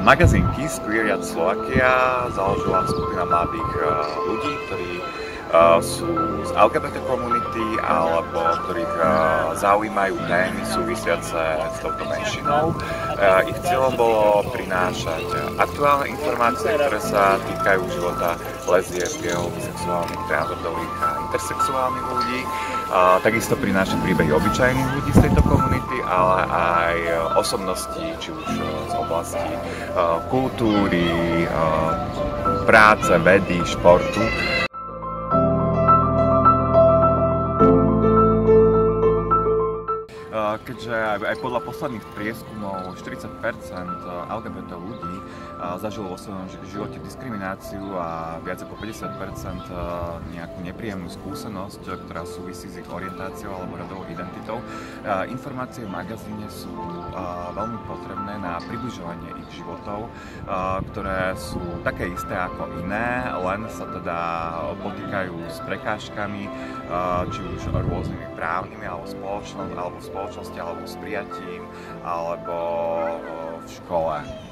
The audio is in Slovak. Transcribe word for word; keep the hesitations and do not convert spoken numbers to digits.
Magazín Kiss Queer Yacht Slovakia založila skupina mladých ľudí, ktorí sú z el gé bé té komunity alebo ktorých zaujímajú témy súvisiace s touto menšinou. Ich cieľom bolo prinášať aktuálne informácie, ktoré sa týkajú života lesbiek, gejov, bisexuálnych, transrodových a intersexuálnych ľudí. Takisto prinášať príbehy obyčajných ľudí z tejto komunity, ale aj osobností, či už z oblasti kultúry, práce, vedy, športu. Keďže aj podľa posledných prieskumov štyridsať percent el gé bé té ľudí zažilo vo svojom živote diskrimináciu a viac ako päťdesiat percent nejakú nepríjemnú skúsenosť, ktorá súvisí s ich orientáciou alebo rodovou identitou, informácie v magazíne sú veľmi potrebné na približovanie ich životov, ktoré sú také isté ako iné, len sa teda potýkajú s prekážkami, či už rôznymi právnymi alebo spoločnosť, alebo v spoločnosti, alebo s prijatím, alebo v škole.